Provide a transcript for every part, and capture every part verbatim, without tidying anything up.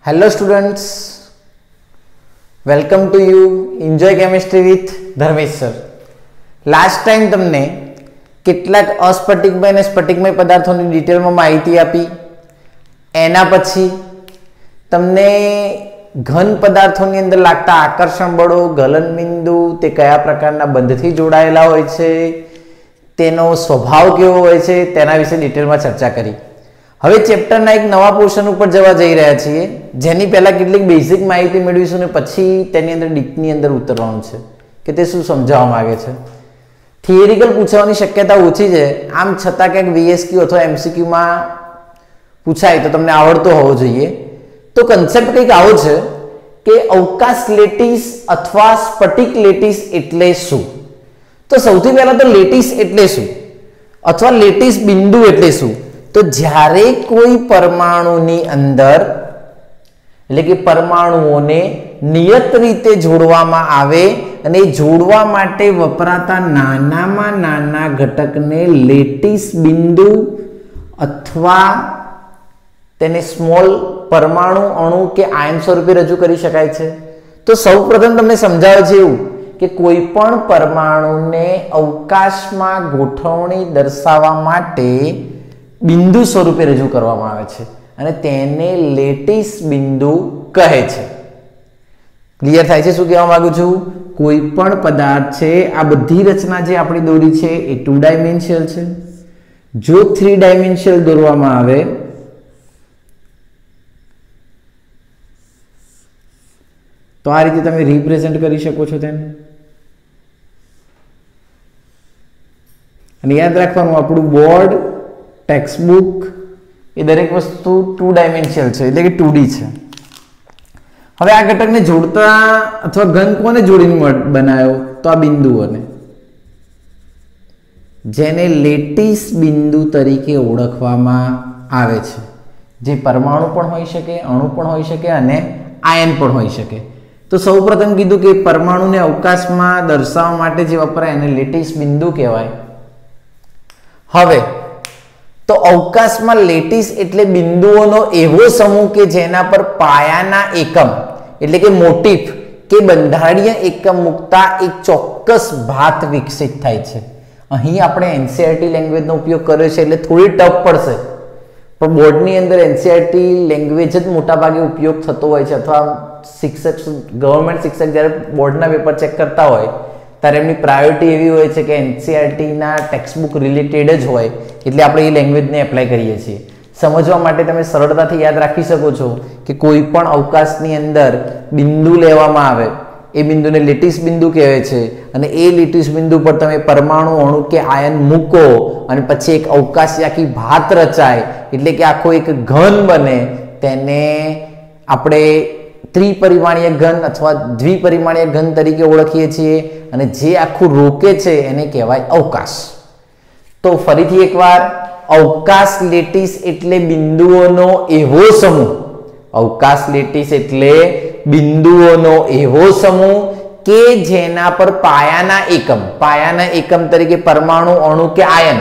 Hello students, welcome to you enjoy chemistry with Dharmesh sir. Last time તમને કેટલાક અસ્ફટિકમય અને સ્ફટિકમય પદાર્થોની ડિટેલમાં માહિતી આપી. એના પછી તમને ઘન પદાર્થોની અંદર લાગતા આકર્ષણ બળો, ગલન બિંદુ, તે કયા પ્રકારના બંધથી જોડાયેલા હોય છે, તેનો સ્વભાવ કેવો હોય છે, તેના વિશે ડિટેલમાં ચર્ચા કરી. હવે ચેપ્ટરના એક નવા પોર્શન ઉપર જવા જઈ રહ્યા છીએ, જેની પહેલા કેટલીક બેઝિક માહિતી મેળવીશું ને પછી તેની અંદર ડીપની અંદર ઉતરવાનું છે કે તે શું સમજાવવા માંગે છે. થિયરિકલ પૂછવાની શક્યતા ઓછી છે, આમ છતાં ક્યાંક વીએસક્યુ અથવા એમસીક્યુમાં પૂછાય તો તમને આવડતો હોવો જોઈએ. તો કન્સેપ્ટ કંઈક આવો છે કે અવકાશ લેટીસ અથવા સ્ફટિક લેટીસ એટલે શું. તો સૌથી પહેલા તો લેટીસ એટલે શું અથવા લેટીસ બિંદુ એટલે શું. તો જ્યારે કોઈ પરમાણુની અંદર એટલે કે પરમાણુઓને નિયત રીતે જોડવામાં આવે અને જોડવા માટે વપરાતા નાનામાં નાના ઘટકને લેટીસ બિંદુ અથવા તેને સ્મોલ પરમાણુ, અણુ કે આયન સ્વરૂપે રજૂ કરી શકાય છે. તો સૌપ્રથમ તમને સમજાવે છે એવું કે કોઈ પણ પરમાણુને અવકાશમાં ગોઠવણી દર્શાવવા માટે બિંદુ સ્વરૂપે રજૂ કરવામાં આવે છે અને તેને લેટીસ બિંદુ કહે છે. ક્લિયર થાય છે શું કહેવા માંગુ છું? કોઈ પણ પદાર્થ છે, આ બધી રચના જે આપણી દોરી છે એ ટુ ડાયમેન્શનલ છે. જો થ્રી ડાયમેન્શનલ દોરવામાં આવે તો આ રીતે તમે રિપ્રેઝેન્ટ કરી શકો છો તેને. અને યાદ રાખવાનું, આપણું બોર્ડ, ટેક્સ્ટબુક એ દરેક વસ્તુ ટુ ડાયમેન્શનલ છે એટલે કે ટુ ડી છે. હવે આ ઘટકને જોડતા અથવા ઘન કોને જોડીને બનાવ્યો? તો આ બિંદુઓને, જેને લેટીસ બિંદુ તરીકે ઓળખવામાં આવે છે. જે પરમાણુ પણ હોઈ શકે, અણુ પણ હોઈ શકે અને આયન પણ હોઈ શકે. તો સૌપ્રથમ કીધું કે પરમાણુને અવકાશમાં દર્શાવવા માટે જે વપરાય એને લેટીસ બિંદુ કહેવાય. હવે તો અવકાશમાં લેટીસ એટલે બિંદુઓનો એવો સમૂહ કે જેના પર પાયાના એકમ એટલે કે મોટિફ કે બંધારણીય એકમ મૂકતા એક ચોક્કસ ભાત વિકસિત થાય છે. અહીં આપણે એનસીઈઆરટી લેંગ્વેજનો ઉપયોગ કર્યો છે એટલે થોડી ટફ પડશે, પણ બોર્ડની અંદર એનસીઈઆરટી લેંગ્વેજ જ મોટાભાગે ઉપયોગ થતો હોય છે. અથવા શિક્ષક, ગવર્મેન્ટ શિક્ષક જ્યારે બોર્ડના પેપર ચેક કરતા હોય ત્યારે એમની પ્રાયોરિટી એવી હોય છે કે એનસીઈઆરટીના ટેક્સ્ટબુક રિલેટેડ જ હોય, એટલે આપણે એ લેંગ્વેજને એપ્લાય કરીએ છીએ. સમજવા માટે તમે સરળતાથી યાદ રાખી શકો છો કે કોઈ પણ અવકાશની અંદર બિંદુ લેવામાં આવે, એ બિંદુને લેટીસ બિંદુ કહેવાય છે અને એ લેટીસ બિંદુ પર તમે પરમાણુ, અણુ કે આયન મૂકો અને પછી એક અવકાશી આખી ભાત રચાય એટલે કે આખો એક ઘન બને. તેને આપણે ત્રિપરિમાણીય ઘન અથવા દ્વિપરિમાણીય ઘન તરીકે ઓળખીએ છીએ અને જે આખું રોકે છે એને કહેવાય અવકાશ. તો ફરીથી એકવાર, અવકાશ લેટીસ એટલે બિંદુઓનો એવો સમૂહ, અવકાશ લેટીસ એટલે બિંદુઓનો એવો સમૂહ કે જેના પર પાયાના એકમ, પાયાના એકમ તરીકે પરમાણુ, અણુ કે આયન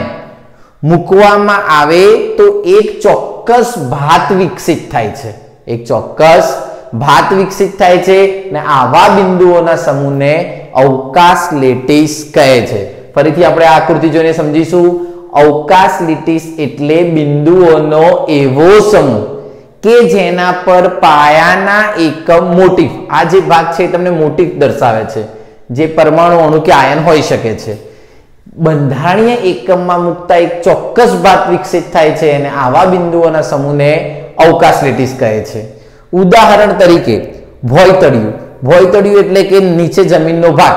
મૂકવામાં આવે તો એક ચોક્કસ ભાત વિકસિત થાય છે. એક ચોક્કસ ભાત વિકસિત થાય છે અને આવા બિંદુઓના સમૂહને અવકાશ લેટીસ કહે છે. ફરીથી આપણે આ આકૃતિ જોઈને સમજીશું. અવકાશ લેટીસ એટલે બિંદુઓનો એવો સમૂહ કે જેના પર પાયાના એકમ મોટિફ, આ જે ભાગ છે તમને મોટિફ દર્શાવે છે, જે પરમાણુ, અણુ કે આયન હોઈ શકે છે, બંધારણીય એકમમાં મૂકતા એક ચોક્કસ ભાત વિકસિત થાય છે અને આવા બિંદુઓના સમૂહને અવકાશ લેટીસ કહે છે. ઉદાહરણ તરીકે ભોયતળિયું. ભોયતળિયું એટલે કે નીચે જમીનનો ભાગ.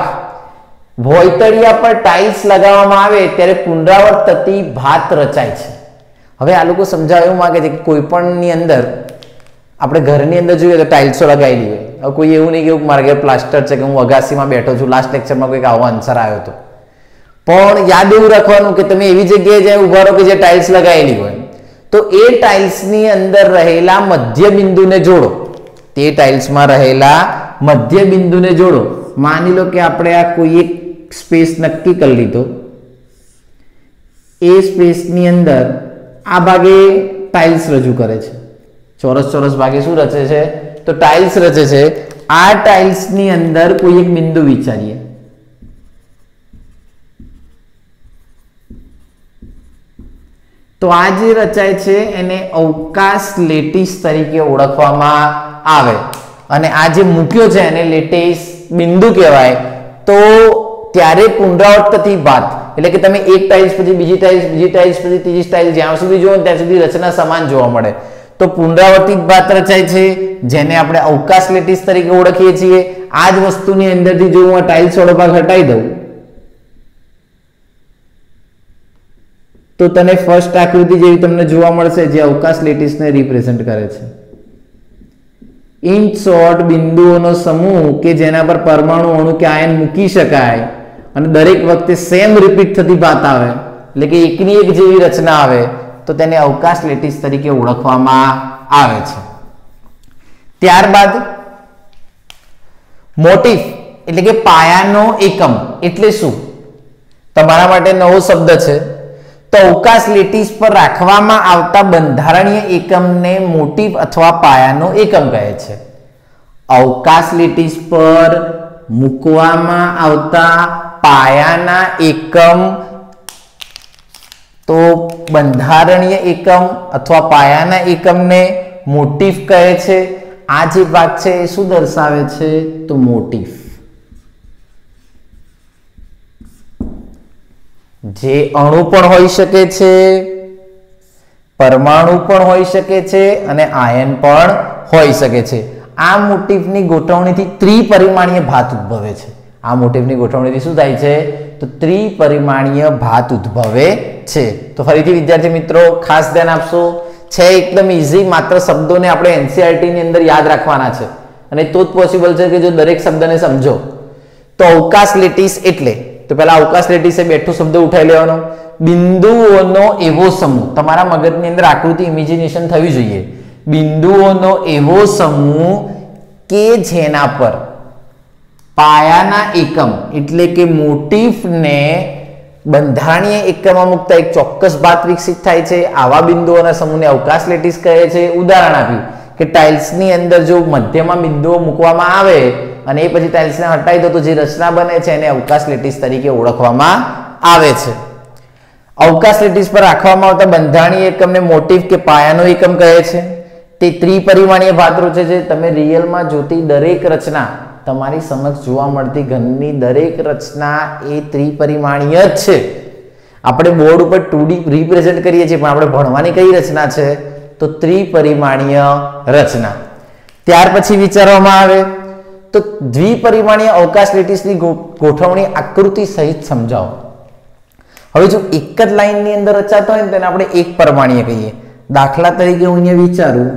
ભોયતળિયા પર ટાઇલ્સ લગાવવામાં આવે ત્યારે પુનરાવર્ત થતી ભાત રચાય છે. હવે આ લોકો સમજાવવા એવું માંગે છે કે કોઈ પણની અંદર, આપણે ઘરની અંદર જોઈએ તો ટાઇલ્સો લગાવેલી હોય. હવે કોઈ એવું નહીં કે મારા ઘરે પ્લાસ્ટર છે કે હું અગાસીમાં બેઠો છું, લાસ્ટ લેક્ચરમાં કોઈક આવો આન્સર આવ્યો હતો. પણ યાદ એવું રાખવાનું કે તમે એવી જગ્યાએ જ્યાં ઉભા રહો કે જે ટાઇલ્સ લગાવેલી હોય, તો એ ટાઇલ્સની અંદર રહેલા મધ્ય બિંદુને જોડો. તે ટાઇલ્સમાં રહેલા મધ્ય બિંદુને જોડો. માની લો કે આપણે આ કોઈ એક સ્પેસ નક્કી કરી લીધો, એ સ્પેસની અંદર આ ભાગે ટાઇલ્સ રજૂ કરે છે ચોરસ ચોરસ ભાગે શું રચે છે? તો ટાઇલ્સ રચે છે. આ ટાઇલ્સ ની અંદર કોઈ એક બિંદુ વિચારીએ. તો આ જે રચાય છે એને અવકાશ લેટીસ તરીકે ઓળખવામાં આવે અને આ જે મૂક્યો છે એને લેટીસ બિંદુ કહેવાય. તો ત્યારે પુનરાવર્ત થતી ભાત એટલે કે તમે એક ટાઇલ્સ પછી બીજી ટાઇલ્સ બીજી ટાઇલ્સ પછી ત્રીજી ટાઇલ્સ જ્યાં સુધી જુઓ ત્યાં સુધી રચના સમાન જોવા મળે. તો પુનરાવર્તિત ભાત રચાય છે જેને આપણે અવકાશ લેટીસ તરીકે ઓળખીએ છીએ. આ જ વસ્તુની અંદરથી જો હું આ ટાઇલ્સ વાળો ભાગ હટાવી દઉં તો તને ફર્સ્ટ આકૃતિ જેવી તમને જોવા મળશે જે અવકાશ લેટીસને રિપ્રેઝન્ટ કરે છે. ઇન શોર્ટ બિંદુઓનો સમૂહ કે જેના પર પરમાણુ અણુ કે આયન મૂકી શકાય અને દરેક વખતે સેમ રિપીટ થતી ભાત આવે એટલે કે એકની એક જેવી રચના આવે તો તેને અવકાશ લેટીસ તરીકે ઓળખવામાં આવે છે. ત્યારબાદ મોટિફ એટલે કે પાયાનો એકમ એટલે શું? તમારા માટે નવો શબ્દ છે. તો અવકાશ લેટીસ પર રાખવામાં આવતા બંધારણીય એકમને મોટિફ અથવા પાયાનો એકમ કહે છે. અવકાશ લેટીસ પર મૂકવામાં આવતા પાયાના એકમ તો બંધારણીય એકમ અથવા પાયાના એકમને મોટિફ કહે છે. આ જે ભાગ છે એ શું દર્શાવે છે? તો મોટિફ. જે અણુ પણ હોઈ શકે છે, પરમાણુ પણ હોઈ શકે છે અને આયન પણ હોઈ શકે છે. આ મોટિફની ગોઠવણીથી ત્રિપરિમાણીય ભાત ઉદ્ભવે છે. આ મોટિફની ગોઠવણીથી શું થાય છે? તો ત્રિપરિમાણીય ભાત ઉદ્ભવે છે. તો ફરીથી વિદ્યાર્થી મિત્રો ખાસ ધ્યાન આપશો. છે એકદમ ઈઝી, માત્ર શબ્દોને આપણે એનસીઈઆરટી ની અંદર યાદ રાખવાના છે અને તો જ પોસિબલ છે કે જો દરેક શબ્દને સમજો. તો અવકાશ લેટીસ એટલે તો પહેલા અવકાશ લેટીસે બેઠો શબ્દ ઉઠાઈ લેવાનો. બિંદુઓનો એવો સમૂહ, તમારા મગજની અંદર આકૃતિ ઇમેજિનેશન થવી જોઈએ. બિંદુઓનો એવો સમૂહ કે જેના પર પાયાના એકમ એટલે કે મોટિફને બંધારણીય એકમમાં મુકતા એક ચોક્કસ ભાત વિકસિત થાય છે. આવા બિંદુઓના સમૂહને અવકાશ લેટીસ કહે છે. ઉદાહરણ આપ્યું કે ટાઇલ્સની અંદર જો મધ્યમાં બિંદુઓ મૂકવામાં આવે અને એ પછી ટાઇલ્સને હટાવી દો તો જે રચના બને છે એને અવકાશ લેટીસ તરીકે ઓળખવામાં આવે છે. અવકાશ લેટીસ પર રાખવામાં આવતા બંધારણીય એકમને મોટિફ કે પાયાનો એકમ કહે છે. તે ત્રિપરિમાણીય ભાત રચે છે. તમે રિયલમાં જોતી દરેક રચના, તમારી સમક્ષ જોવા મળતી ઘરની દરેક રચના એ ત્રિપરિમાણીય જ છે. આપણે બોર્ડ ઉપર ટુ ડી રિપ્રેઝન્ટ કરીએ છીએ પણ આપણે ભણવાની કઈ રચના છે? તો ત્રિપરિમાણીય રચના. ત્યાર પછી વિચારવામાં આવે તો દ્વિપરિમાણીય અવકાશ લેટીસની ગોઠવણી આકૃતિ સહિત સમજાવો. હવે જો એક જ લાઈનની અંદર રચાતો હોય ને તેને આપણે એક પરિમાણીય કહીએ. દાખલા તરીકે હું અહીંયા વિચારું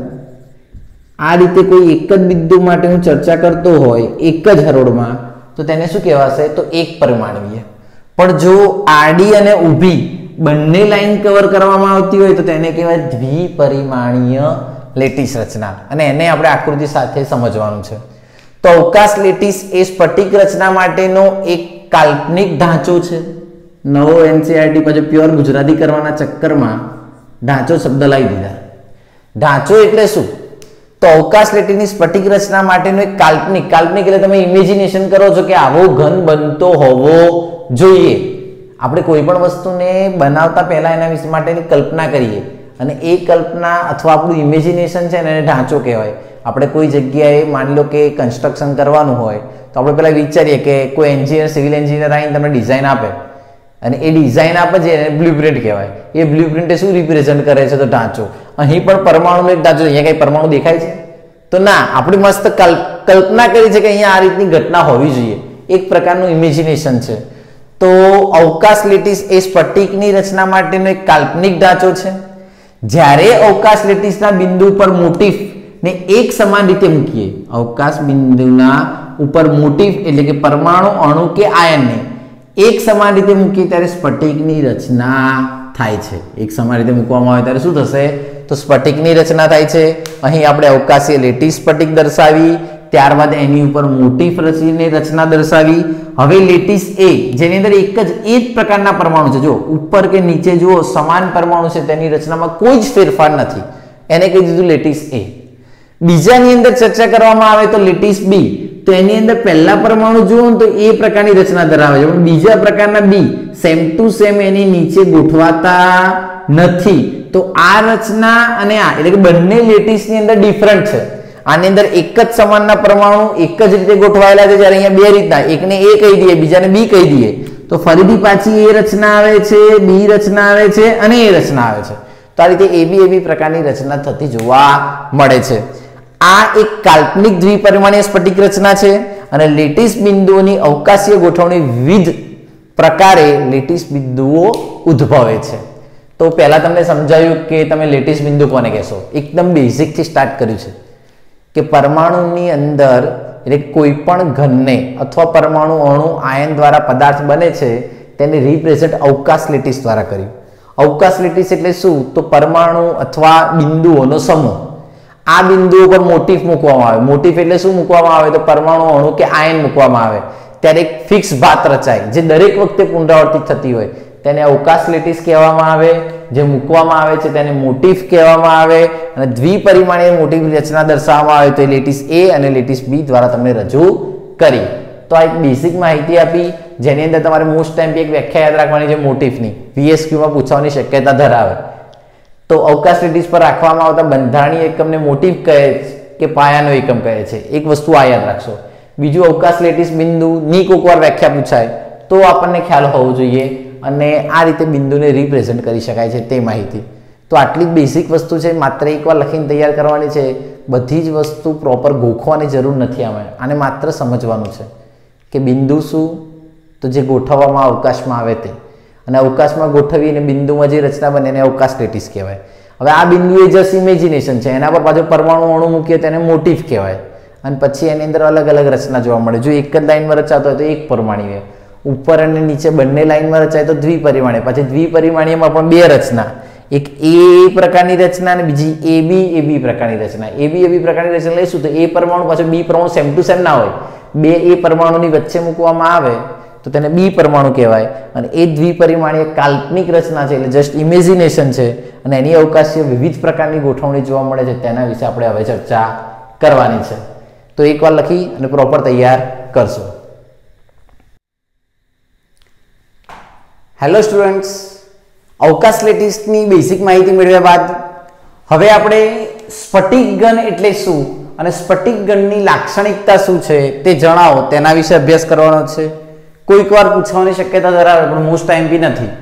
આ રીતે કોઈ એક જ બિંદુ માટે હું ચર્ચા કરતો હોય એક જ હરોળમાં તો તેને શું કહેવાશે? તો એક પરિમાણીય. પણ જો આડી અને ઊભી બંને લાઈન કવર કરવામાં આવતી હોય તો તેને કહેવાય દ્વિપરિમાણીય લેટીસ રચના અને એને આપણે આકૃતિ સાથે સમજવાનું છે. તો અવકાશ લેટીસ એ સ્ફટિક રચના માટેનો એક કાલ્પનિક ઢાંચો છે. નવો એનસીઈઆરટી પછી પ્યોર ગુજરાતી કરવાના ચક્કરમાં ઢાંચો શબ્દ લાવી દીધા. ઢાંચો એટલે શું? તો અવકાશ લેટીસની સ્ફટિક રચના માટેનો એક કાલ્પનિક કાલ્પનિક એટલે તમે ઇમેજિનેશન કરો છો કે આવો ઘન બનતો હોવો જોઈએ. આપણે કોઈ પણ વસ્તુને બનાવતા પહેલા એના વિશે માટેની કલ્પના કરીએ અને એ કલ્પના અથવા આપણું ઇમેજિનેશન છે ને એને ઢાંચો કહેવાય. આપણે કોઈ જગ્યાએ માની લો કે કન્સ્ટ્રક્શન કરવાનું હોય તો આપણે પહેલા વિચારીએ કે કોઈ એન્જિનિયર સિવિલ એન્જિનિયર આવીને તમને ડિઝાઇન આપે અને એ ડિઝાઇન આપે છે એને બ્લુપ્રિન્ટ કહેવાય. એ બ્લુપ્રિન્ટ શું રિપ્રેઝન્ટ કરે છે? તો ઢાંચો. અહીં પણ પરમાણુનો એક ઢાંચો. અહીંયા કઈ પરમાણુ દેખાય છે? તો ના, આપણી મસ્ત કલ્પના કરી છે કે અહીંયા આ રીતની ઘટના હોવી જોઈએ. એક પ્રકારનું ઇમેજિનેશન છે. તો અવકાશ લેટીસ એ સ્ફટિકની રચના માટેનો એક કાલ્પનિક ઢાંચો છે. જ્યારે અવકાશ લેટીસના બિંદુ પર મોટિફ ને એક સમાન રીતે મૂકીએ, અવકાશ બિંદુના ઉપર મોટિફ એટલે કે પરમાણુ અણુ કે આયનને એક સમાન રીતે મૂકીએ ત્યારે સ્ફટિકની રચના થાય છે. એક સમાન રીતે મૂકવામાં આવે ત્યારે શું થશે? તો સ્ફટિકની રચના થાય છે. અહીં આપણે અવકાશીય લેટીસ સ્ફટિક દર્શાવી, ત્યારબાદ એની ઉપર મોટિફ રચીને રચના દર્શાવી. હવે લેટીસ એ જેની અંદર એક જ એ જ પ્રકારના પરમાણુ છે, જો ઉપર કે નીચે જુઓ સમાન પરમાણુ છે, તેની રચનામાં કોઈ જ ફેરફાર નથી. એને કહી દીધું લેટિસ એ. બીજાની અંદર ચર્ચા કરવામાં આવે તો લેટિસ બી, તો એની અંદર પહેલા પરમાણુ જુઓ તો એ પ્રકારની રચના ધરાવે છે, પણ બીજા પ્રકારના બી સેમ ટુ સેમ એની નીચે ગોઠવાતા નથી. તો આ રચના અને આ એટલે કે બંને લેટિસની અંદર ડિફરન્ટ છે. આની અંદર એક જ સમાનના પરમાણુ એક જ રીતે ગોઠવાયેલા છે, જ્યારે અહીંયા બે રીતના, એકને એ કહી દઈએ બીજાને બી કહી દઈએ તો ફરીથી પાછી એ રચના આવે છે, બી રચના આવે છે અને એ રચના આવે છે. તો આ રીતે એબી એબી પ્રકારની રચના થતી જોવા મળે છે. આ એક કાલ્પનિક દ્વિપરિમાણીય સ્ફટિક રચના છે અને લેટિસ બિંદુઓની અવકાશીય ગોઠવણી વિવિધ પ્રકારે લેટિસ બિંદુઓ ઉદ્ભવે છે. તો પહેલા તમને સમજાયું કે તમે લેટિસ બિંદુ કોને કહેશો. એકદમ બેઝિક થી સ્ટાર્ટ કર્યું છે કે પરમાણુની અંદર એટલે કોઈ પણ ઘનને અથવા પરમાણુ અણુ આયન દ્વારા પદાર્થ બને છે તેને રિપ્રેઝન્ટ અવકાશ લેટિસ દ્વારા કર્યું. અવકાશ લેટિસ એટલે શું? તો પરમાણુ અથવા બિંદુઓનો સમૂહ. આ બિંદુઓ પર મોટિફ મૂકવામાં આવે. મોટિફ એટલે શું મૂકવામાં આવે? તો પરમાણુ અણુ કે આયન મૂકવામાં આવે ત્યારે એક ફિક્સ ભાત રચાય જે દરેક વખતે પુનરાવર્તિત થતી હોય તેને અવકાશ લેટિસ કહેવામાં આવે. જે મૂકવામાં આવે છે તેને મોટિફ કહેવામાં આવે અને દ્વિપરિમાણીય મોટિફ રચના દર્શાવવામાં આવે તો એ લેટિસ એ અને લેટિસ બી દ્વારા તમને રજૂ કરી. તો આ એક બેઝિક માહિતી આપી જેની અંદર તમારે મોસ્ટ ટાઈમ એક વ્યાખ્યા યાદ રાખવાની છે મોટિફની, વીએસક્યુમાં પૂછવાની શક્યતા ધરાવે. તો અવકાશ લેટિસ પર રાખવામાં આવતા બંધારણીય એકમને મોટિફ કહે કે પાયાનો એકમ કહે છે. એક વસ્તુ આ યાદ રાખશો. બીજું અવકાશ લેટિસ બિંદુ ની કોઈક વાર વ્યાખ્યા પૂછાય તો આપણને ખ્યાલ હોવો જોઈએ અને આ રીતે બિંદુને રિપ્રેઝન્ટ કરી શકાય છે તે માહિતી. તો આટલી બેઝિક વસ્તુ છે, માત્ર એકવાર લખીને તૈયાર કરવાની છે. બધી જ વસ્તુ પ્રોપર ગોખવાની જરૂર નથી. આવે આને માત્ર સમજવાનું છે કે બિંદુ શું, તો જે ગોઠવવામાં અવકાશમાં આવે તે, અને અવકાશમાં ગોઠવીને બિંદુમાં જે રચના બને એને અવકાશ લેટિસ કહેવાય. હવે આ બિંદુ એ જસ્ટ ઇમેજિનેશન છે, એના પર પાછો પરમાણુ અણુ મૂકીએ તેને મોટિફ કહેવાય અને પછી એની અંદર અલગ અલગ રચના જોવા મળે. જો એક જ લાઈનમાં રચાતો હોય તો એક પરમાણીય, ઉપર અને નીચે બંને લાઈનમાં રચાય તો દ્વિપરિમાણીય. પછી દ્વિપરિમાણીયમાં પણ બે રચના, એક એ પ્રકારની રચના અને બીજી એ બી એ બી પ્રકારની રચના. એ બી એ બી પ્રકારની રચના લઈશું તો એ પરમાણુ પાછો બી પરમાણુ સેમ ટુ સેમ ના હોય, બે એ પરમાણુની વચ્ચે મૂકવામાં આવે તો તેને બી પરમાણુ કહેવાય અને એ દ્વિપરિમાણીય કાલ્પનિક રચના છે એટલે જસ્ટ ઇમેજિનેશન છે અને એની અવકાશીય વિવિધ પ્રકારની ગોઠવણી જોવા મળે છે. તેના વિશે આપણે હવે ચર્ચા કરવાની છે. તો એકવાર લખી અને પ્રોપર તૈયાર કરશો. હેલો સ્ટુડન્ટ્સ, અવકાશ લેટિસની બેઝિક માહિતી મેળવ્યા બાદ હવે આપણે સ્ફટિક ઘન એટલે શું અને સ્ફટિક ઘનની લાક્ષણિકતા શું છે તે જણાવો, તેના વિશે અભ્યાસ કરવાનો છે. કોઈક વાર પૂછવાની શક્યતા ધરાવે પણ મોસ્ટ ટાઈમ બી નથી.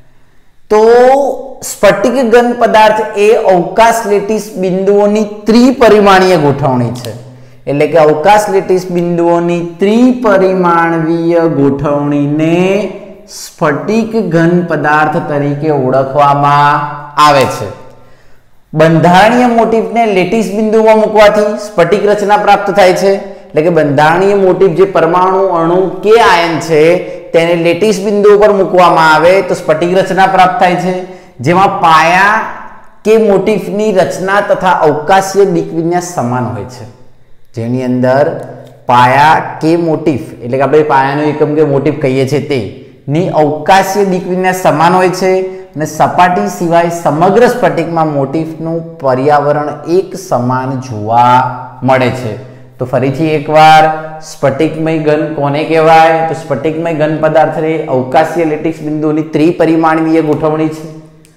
તો સ્ફટિક ઘન પદાર્થ એ અવકાશ લેટિસ બિંદુઓની ત્રિપરિમાણીય ગોઠવણી છે. એટલે કે અવકાશ લેટિસ બિંદુઓની ત્રિપરિમાણીય ગોઠવણીને સ્ફટિક ઘન પદાર્થ તરીકે ઓળખવામાં આવે છે. બંધારણીય મોટિફને લેટિસ બિંદુમાં મૂકવાથી સ્ફટિક રચના પ્રાપ્ત થાય છે. એટલે કે બંધારણીય મોટિફ જે પરમાણુ અણુ કે આયન છે તેને લેટિસ બિંદુ પર મૂકવામાં આવે તો સ્ફટિક રચના પ્રાપ્ત થાય છે, જેમાં પાયા કે મોટિફની રચના તથા અવકાશીય દિક્વિન્યાસ સમાન હોય છે. જેની અંદર પાયા કે મોટિફ એટલે કે આપણે પાયાનો એકમ કે મોટિફ કહીએ છીએ તે ની અવકાશીય દિક્વિન્યાસ સમાન હોય છે અને સપાટી સિવાય સમગ્ર સ્ફટિકમાં મોટિફનું પર્યાવરણ એક સમાન જોવા મળે છે. તો ફરીથી એકવાર સ્ફટિકમય ઘન કોને કહેવાય? તો સ્ફટિકમય ઘન પદાર્થને અવકાશીય લેટિસ બિંદુઓની ત્રિપરિમાણીય ગોઠવણી છે.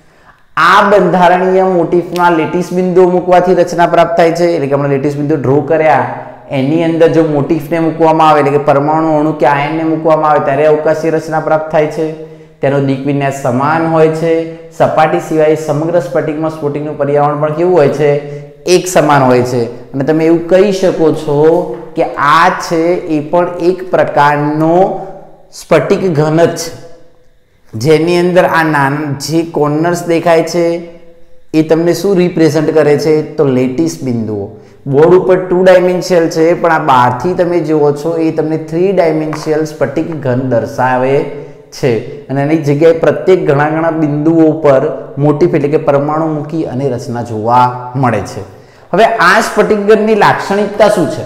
આ બંધારણીય મોટિફમાં લેટિસ બિંદુઓ મૂકવાથી રચના પ્રાપ્ત થાય છે. એટલે કે આપણે લેટિસ બિંદુ ડ્રો કર્યા એની અંદર જો મોટિફને મૂકવામાં આવે એટલે કે પરમાણુ અણુ કે આયનને મૂકવામાં આવે ત્યારે અવકાશીય રચના પ્રાપ્ત થાય છે. તેનો દિક્વિન્યાસ સમાન હોય છે. સપાટી સિવાય સમગ્ર સ્ફટિકમાં સ્ફટિકનું પર્યાવરણ પણ કેવું હોય છે? એક સમાન હોય છે. અને તમે એવું કહી શકો છો કે આ છે એ પણ એક પ્રકારનો સ્ફટિક ઘન જ છે, જેની અંદર આ નાના જે કોર્નર્સ દેખાય છે એ તમને શું રિપ્રેઝન્ટ કરે છે? તો લેટિસ બિંદુઓ. બોર્ડ ઉપર ટુ ડાયમેન્શિયલ છે પણ આ બહારથી તમે જુઓ છો એ તમને થ્રી ડાયમેન્શિયલ સ્ફટિક ઘન દર્શાવે છે અને એની જગ્યાએ પ્રત્યેક ઘણા ઘણા બિંદુઓ પર મોટિફ એટલે કે પરમાણુ મૂકી અને રચના જોવા મળે છે. હવે આ સ્ફટિક ઘનની લાક્ષણિકતા શું છે?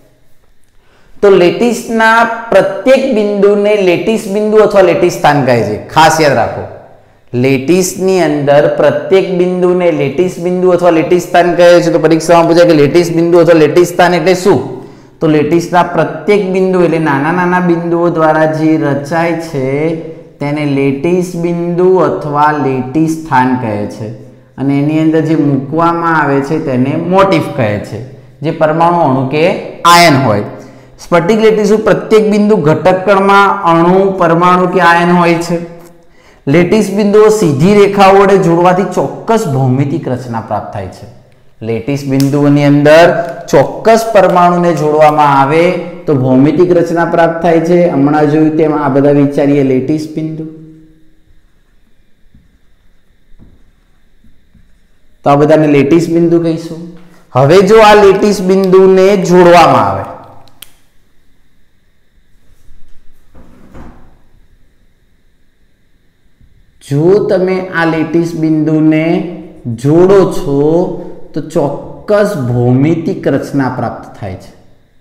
તો લેટિસના પ્રત્યેક બિંદુને લેટિસ બિંદુ અથવા લેટિસ સ્થાન કહે છે. ખાસ યાદ રાખો, લેટીસની અંદર પ્રત્યેક બિંદુને લેટીસ બિંદુ અથવા લેટીસ સ્થાન કહે છે. તો પરીક્ષામાં પૂછાય કે લેટીસ બિંદુ અથવા લેટીસ સ્થાન એટલે શું? તો લેટીસના પ્રત્યેક બિંદુ એટલે નાના નાના બિંદુઓ દ્વારા જે રચાય છે તેને લેટીસ બિંદુ અથવા લેટીસ સ્થાન કહે છે. અને એની અંદર જે મૂકવામાં આવે છે તેને મોટિફ કહે છે, જે પરમાણુ, અણુ કે આયન હોય. સ્ફટિક લેટીસનું પ્રત્યેક બિંદુ ઘટક કણમાં અણુ, પરમાણુ કે આયન હોય છે. લેટીસ બિંદુઓ સીધી રેખાઓ વડે જોડવાથી ચોક્કસ ભૌમિતિક રચના પ્રાપ્ત થાય છે. લેટીસ બિંદુઓની અંદર ચોક્કસ પરમાણુને જોડવામાં આવે તો ભૌમિતિક રચના પ્રાપ્ત થાય છે. હમણાં જોયું તેમ આ બધા વિચારીએ લેટીસ બિંદુ. તો આ બધાને લેટીસ બિંદુ કહીશું. હવે જો આ લેટીસ બિંદુને જોડવામાં આવે, જો તમે આ લેટીસ બિંદુને જોડો છો તો ચોક્કસ ભૌમિતિક રચના પ્રાપ્ત થાય છે.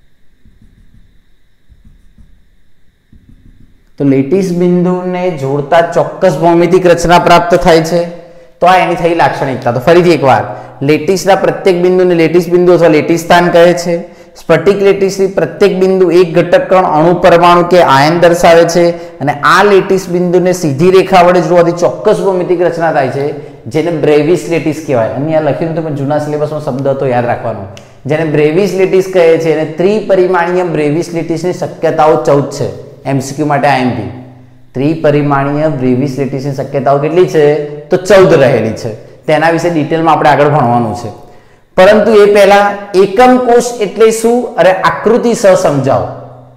તો લેટીસ બિંદુને જોડતા ચોક્કસ ભૌમિતિક રચના પ્રાપ્ત થાય છે. તો આ એની થઈ લાક્ષણિકતા. તો ફરીથી એકવાર, લેટીસના પ્રત્યેક બિંદુને લેટીસ બિંદુ અથવા લેટીસ સ્થાન કહે છે. સ્ફટિક લેટીસની પ્રત્યેક બિંદુ એક ઘટક કણ, અણુ, પરમાણુ કે આયન દર્શાવે છે. અને આ લેટીસ બિંદુને સીધી રેખા વડે જોડવાથી ચોક્કસ ભૌમિતિક રચના થાય છે, જેને બ્રેવિસ લેટીસ કહેવાય. અહીંયા લખ્યું તો પણ જૂના સિલેબસમાં શબ્દ હતો, યાદ રાખવાનો. જેને બ્રેવિસ લેટીસ કહે છે. અને ત્રિપરિમાણીય બ્રેવિસ લેટીસની શક્યતાઓ ચૌદ છે. એમસીક્યુ માટે આઈએમપી. ત્રિપરિમાણીય બ્રેવિસ લેટીસની શક્યતાઓ કેટલી છે? તો ચૌદ રહેલી છે. તેના વિશે ડિટેલમાં આપણે આગળ ભણવાનું છે. પરંતુ એ પહેલા એકમ કોષ એટલે શું અને આકૃતિ સહ સમજાવો.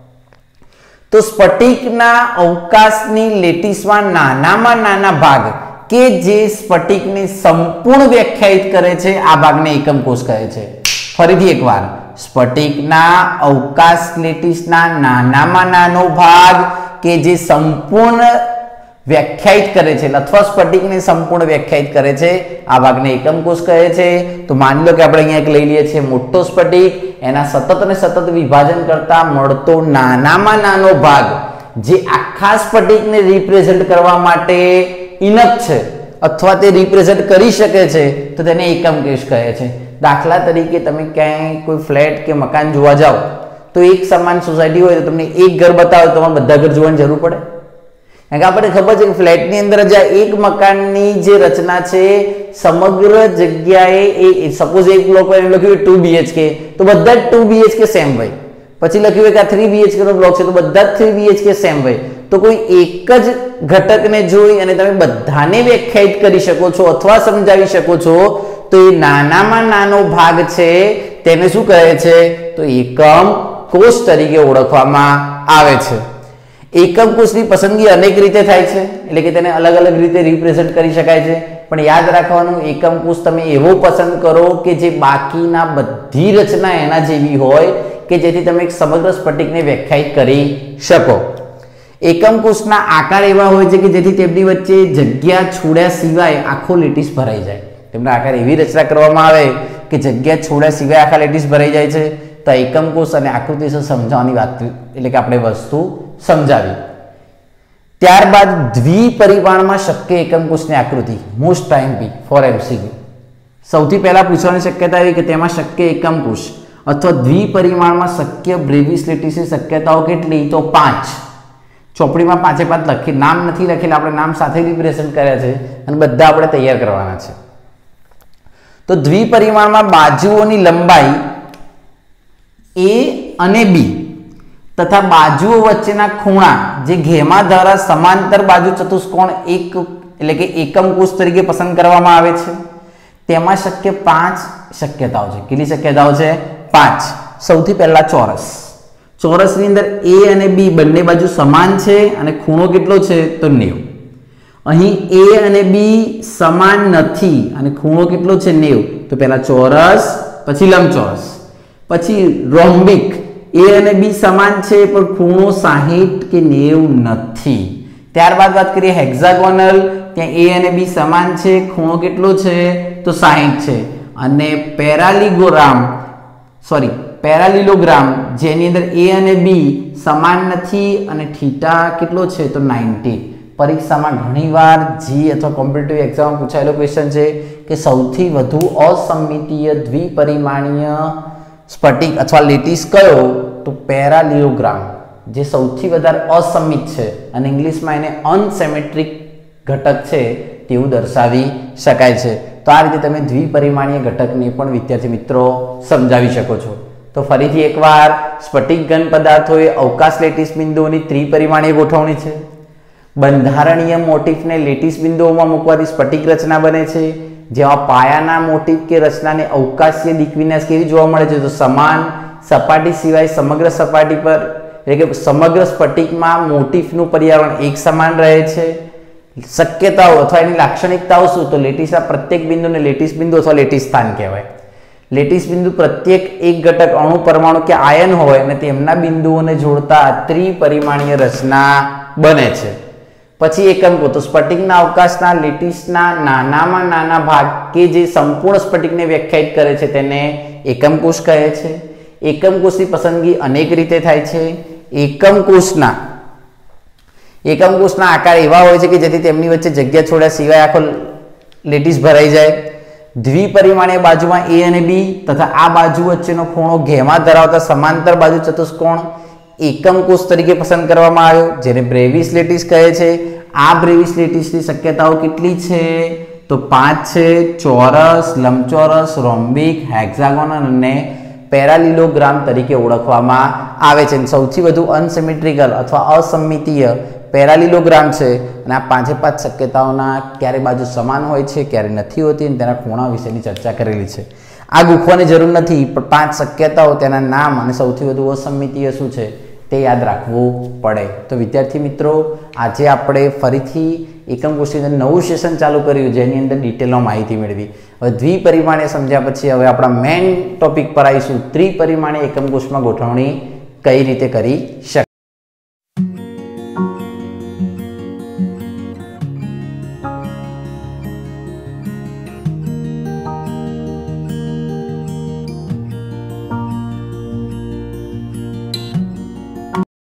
તો સ્ફટિકના અવકાશની લેટીસમાં નાનામાં નાના ભાગ કે જે સ્ફટિકને સંપૂર્ણ વ્યાખ્યાયિત કરે છે, આ ભાગને એકમ કોષ કહે છે. ફરીથી એકવાર, સ્ફટિકના અવકાશ લેટીસના નાનામાં નાનો ભાગ કે જે સંપૂર્ણ વ્યાખ્યાયિત કરે છે અથવા સ્ફટિકને સંપૂર્ણ વ્યાખ્યાયિત કરે છે, આ ભાગને એકમ કોષ કહે છે. તો માની લો કે આપણે અહીંયા એક લઈ લઈએ છીએ મોટો સ્ફટિક, એના સતત અને સતત વિભાજન કરતા મળતો નાનામાં નાનો ભાગ જે આખા સ્ફટિકને રિપ્રેઝન્ટ કરવા માટે ઇનફ છે અથવા તે રિપ્રેઝન્ટ કરી શકે છે, તો તેને એકમ કોષ કહે છે. દાખલા તરીકે તમે ક્યાંય કોઈ ફ્લેટ કે મકાન જોવા જાઓ તો એક સમાન સોસાયટી હોય તો તમને એક ઘર બતાવે તો તમારે બધા ઘર જોવાની જરૂર પડે? કારણ કે આપણને ખબર છે કે ફ્લેટની અંદર જ એક મકાનની જે રચના છે સમગ્ર જગ્યાએ એ સપોઝ એક બ્લોક હોય લખ્યું ટુ બીએચકે તો બધા જ ટુ બીએચકે સેમ હોય. પછી લખ્યું હોય કે આ થ્રી બીએચકે નો બ્લોક છે તો બધા જ થ્રી બીએચકે સેમ હોય. તો કોઈ એક જ ઘટકને જોઈ અને તમે બધાને વ્યાખ્યાયિત કરી શકો છો અથવા સમજાવી શકો છો, તો એ નાનામાં નાનો ભાગ છે તેને શું કહે છે? તો એકમ કોષ તરીકે ઓળખવામાં આવે છે. એકમ કોષની પસંદગી અનેક રીતે થાય છે, એટલે કે તેને અલગ અલગ રીતે રિપ્રેઝન્ટ કરી શકાય છે. પણ યાદ રાખવાનું, એકમ કોષ તમે એવો પસંદ કરો કે જે બાકીના બધી રચના એના જેવી હોય કે જેથી તમે એક સમગ્ર સ્ફટિકને વ્યાખ્યાયિત કરી શકો. એકમ કોષના આકાર એવા હોય છે કે જેથી તેમની વચ્ચે જગ્યા છોડ્યા સિવાય આખો લેટીસ ભરાઈ જાય. તેમના આકાર એવી રચના કરવામાં આવે કે જગ્યા છોડ્યા સિવાય આખા લેટીસ ભરાઈ જાય છે. તો એકમ કોષ અને આકૃતિ સમજાવવાની વાત એટલે કે આપણે વસ્તુ સમજાવી. ત્યારબાદ દ્વિપરિમાણમાં શક્ય એકમ કોષની આકૃતિ, most time P for MCQ. સૌથી પહેલા પૂછવાની શક્યતા એવી કે તેમાં શક્ય એકમ કોષ અથવા દ્વિપરિમાણમાં શક્ય બ્રેવિસ લેટીસની શક્યતાઓ કેટલી? તો પાંચ. ચોપડીમાં પાંચે પાંચ લખી નામ નથી લખેલા, આપણે નામ સાથે રિપ્રેઝન્ટ કર્યા છે અને બધા આપણે તૈયાર કરવાના છે. તો દ્વિપરિમાણમાં બાજુઓની લંબાઈ એ અને બી તથા બાજુઓ વચ્ચેના ખૂણા જે ઘેમા દ્વારા સમાંતર બાજુ ચતુષ્કોણ એક એટલે કે એકમ કોષ તરીકે પસંદ કરવામાં આવે છે. તેમાં શક્ય પાંચ શક્યતાઓ છે. કેટલી શક્યતાઓ છે? પાંચ. સૌથી પહેલા ચોરસ. ચોરસની અંદર એ અને બી બંને બાજુ સમાન છે અને ખૂણો કેટલો છે? તો નેવું. અહીં એ અને બી સમાન નથી અને ખૂણો કેટલો છે? નેવું. તો પહેલા ચોરસ, પછી લંબચોરસ, પછી રોમ્બિક. એ અને બી સમાન છે પણ ખૂણો સાહીઠ કે નેવું નથી. ત્યારબાદ વાત કરીએ હેક્ઝાગોનલ. ત્યાં એ અને બી સમાન છે, ખૂણો કેટલો છે? તો સાહીઠ છે. અને પેરાલિગોગ્રામ સોરી પેરાલિલોગ્રામ જેની અંદર એ અને બી સમાન નથી અને થીટા કેટલો છે? તો નવ્વદ. પરીક્ષામાં ઘણીવાર જી અથવા કોમ્પિટિટિવ એક્ઝામમાં પૂછાયેલો ક્વેશ્ચન છે કે સૌથી વધુ અસમમિતીય દ્વિપરિમાણીય સ્ફટિક અથવા લેટીસ કયો? તો પેરાલિયોગ્રામ, જે સૌથી વધારે અસમિત છે અને ઇંગ્લિશમાં એને અનસિમેટ્રિક ઘટક છે તેવું દર્શાવી શકાય છે. તો આ રીતે તમે દ્વિપરિમાણીય ઘટકને પણ વિદ્યાર્થી મિત્રો સમજાવી શકો છો. તો ફરીથી એકવાર સ્ફટિક ઘન પદાર્થોએ અવકાશ લેટીસ બિંદુઓની ત્રિપરિમાણીય ગોઠવણી છે. બંધારણીય મોટિફને લેટીસ બિંદુઓમાં મૂકવાથી સ્ફટિક રચના બને છે. જેમાં પાયાના મોટિફ કે રચનાને અવકાશીય દિક્વિન્યાસ કેવી જોવા મળે છે? તો સમાન સપાટી સિવાય સમગ્ર સપાટી પર, એટલે કે સમગ્ર સ્ફટિકમાં મોટિફનું પર્યાવરણ એક સમાન રહે છે. શક્યતાઓ અથવા એની લાક્ષણિકતાઓ શું? તો લેટીસના પ્રત્યેક બિંદુને લેટીસ બિંદુ અથવા લેટીસ સ્થાન કહેવાય. લેટીસ બિંદુ પ્રત્યેક એક ઘટક અણુ, પરમાણુ કે આયન હોય અને તેમના બિંદુઓને જોડતા ત્રિપરિમાણીય રચના બને છે. પછી એકમ કોષ, તો સ્ફટિકના અવકાશના લેટીસના નાનામાં નાના ભાગ કે જે સંપૂર્ણ સ્ફટિકને વ્યાખ્યાયિત કરે છે તેને એકમ કોષ કહે છે. એકમ કોષની પસંદગી અનેક રીતે થાય છે. એકમ કોષના એકમ કોષના આકાર એવા હોય છે કે જેથી તેમની વચ્ચે જગ્યા છોડ્યા સિવાય આખો લેટીસ ભરાઈ જાય. દ્વિપરિમાણીય બાજુમાં એ અને બી તથા આ બાજુ વચ્ચેનો ખૂણો ઘેમાં ધરાવતા સમાંતર બાજુ ચતુષ્કોણ એકમ કોષ તરીકે પસંદ કરવામાં આવ્યો, જેને બ્રેવિસ લેટીસ કહે છે. આ બ્રેવિસ લેટીસની શક્યતાઓ કેટલી છે? તો પાંચ છે: ચોરસ, લંબચોરસ, રોમ્બિક, હેક્સાગોનલ અને પેરાલિલોગ્રામ તરીકે ઓળખવામાં આવે છે. સૌથી વધુ અનસિમેટ્રિકલ અથવા અસમમિતીય પેરાલિલોગ્રામ છે. અને આ પાંચે પાંચ શક્યતાઓના ક્યારે બાજુ સમાન હોય છે, ક્યારે નથી હોતી, અને તેના ખૂણા વિશેની ચર્ચા કરેલી છે. આ ગૂંથવાની જરૂર નથી, પણ પાંચ શક્યતાઓ, તેના નામ અને સૌથી વધુ અસમમિતીય શું છે તે યાદ રાખવું પડે. તો વિદ્યાર્થી મિત્રો, આજે આપણે ફરીથી એકમ કોષની અંદર નવું સેશન ચાલુ કર્યું જેની અંદર ડિટેલમાં માહિતી મેળવી. હવે દ્વિપરિમાણીય સમજ્યા પછી હવે આપણા મેઇન ટોપિક પર આવીશું, ત્રિપરિમાણીય એકમ કોષમાં ગોઠવણી કઈ રીતે કરી શકાય.